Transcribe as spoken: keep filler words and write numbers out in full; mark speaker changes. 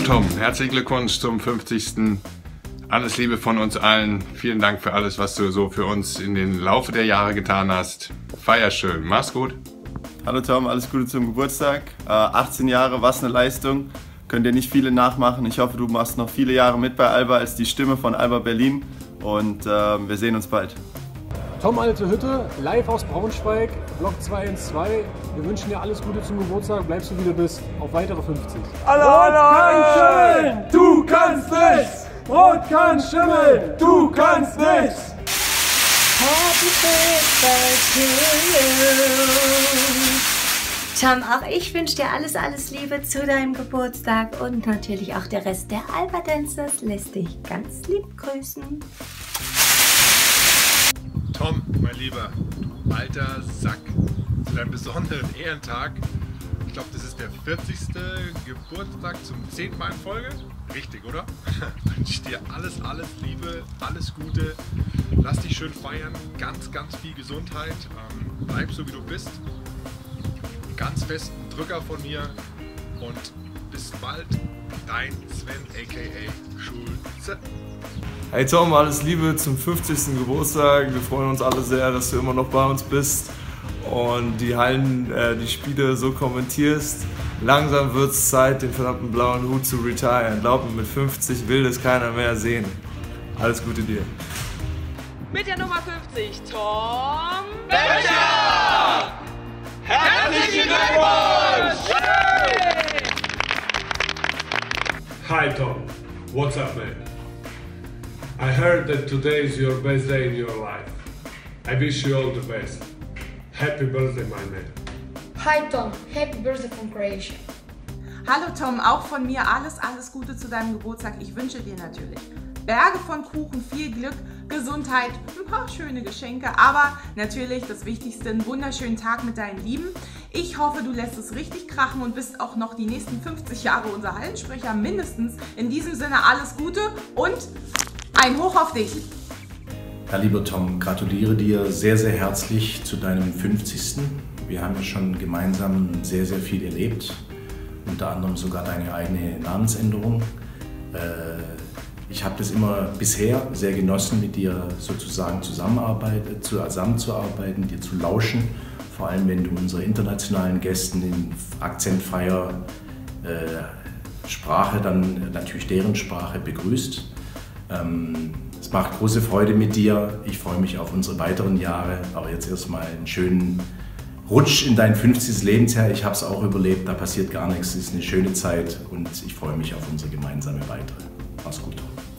Speaker 1: Tom, herzlichen Glückwunsch zum fünfzigsten Alles Liebe von uns allen. Vielen Dank für alles, was du so für uns in den Laufe der Jahre getan hast. Feier schön. Mach's gut.
Speaker 2: Hallo Tom, alles Gute zum Geburtstag. Äh, achtzehn Jahre, was eine Leistung. Können dir nicht viele nachmachen. Ich hoffe, du machst noch viele Jahre mit bei Alba als die Stimme von Alba Berlin. Und äh, wir sehen uns bald.
Speaker 3: Tom Alte Hütte, live aus Braunschweig, Block zwei eins zwei. Wir wünschen dir alles Gute zum Geburtstag, bleibst du wie du bist, auf weitere fünfzig.
Speaker 4: Alle, alle, alle! Du kannst nichts! Rot kann schimmeln, du kannst nichts!
Speaker 5: Happy birthday to you! Tom, auch ich wünsche dir alles, alles Liebe zu deinem Geburtstag und natürlich auch der Rest der Alba Dancers lässt dich ganz lieb grüßen.
Speaker 6: Tom, mein Lieber, alter Sack, zu deinem besonderen Ehrentag. Ich glaube, das ist der vierzigste Geburtstag zum zehnten Mal in Folge. Richtig, oder? Ich wünsche dir alles, alles Liebe, alles Gute. Lass dich schön feiern, ganz, ganz viel Gesundheit. Ähm, bleib so, wie du bist. Ganz festen Drücker von mir und bis bald, dein Sven aka Schulze.
Speaker 7: Hey Tom, alles Liebe zum fünfzigsten Geburtstag. Wir freuen uns alle sehr, dass du immer noch bei uns bist und die Hallen, äh, die Spiele so kommentierst. Langsam wird es Zeit, den verdammten blauen Hut zu retiren. Glaub mir, mit fünfzig will das keiner mehr sehen. Alles Gute dir.
Speaker 8: Mit der Nummer fünfzig, Tom
Speaker 4: Becher! Herzlichen Glückwunsch!
Speaker 9: Hi Tom, what's up man? I heard that today is your best day in your life. I wish you all the best. Happy birthday, my man.
Speaker 10: Hi Tom, happy birthday from Croatia.
Speaker 8: Hallo Tom, auch von mir alles, alles Gute zu deinem Geburtstag. Ich wünsche dir natürlich Berge von Kuchen, viel Glück, Gesundheit, ein paar schöne Geschenke, aber natürlich das Wichtigste, einen wunderschönen Tag mit deinen Lieben. Ich hoffe, du lässt es richtig krachen und bist auch noch die nächsten fünfzig Jahre unser Hallensprecher, mindestens. In diesem Sinne alles Gute und ein Hoch auf dich!
Speaker 11: Ja, lieber Tom, gratuliere dir sehr, sehr herzlich zu deinem fünfzigsten Wir haben ja schon gemeinsam sehr, sehr viel erlebt, unter anderem sogar deine eigene Namensänderung. Ich habe das immer bisher sehr genossen, mit dir sozusagen zusammenzuarbeiten, dir zu lauschen, vor allem wenn du unsere internationalen Gästen in akzentfreier Sprache, dann natürlich deren Sprache begrüßt. Es macht große Freude mit dir. Ich freue mich auf unsere weiteren Jahre. Aber jetzt erstmal einen schönen Rutsch in dein fünfzigstes Lebensjahr. Ich habe es auch überlebt, da passiert gar nichts. Es ist eine schöne Zeit und ich freue mich auf unsere gemeinsame weitere. Mach's gut.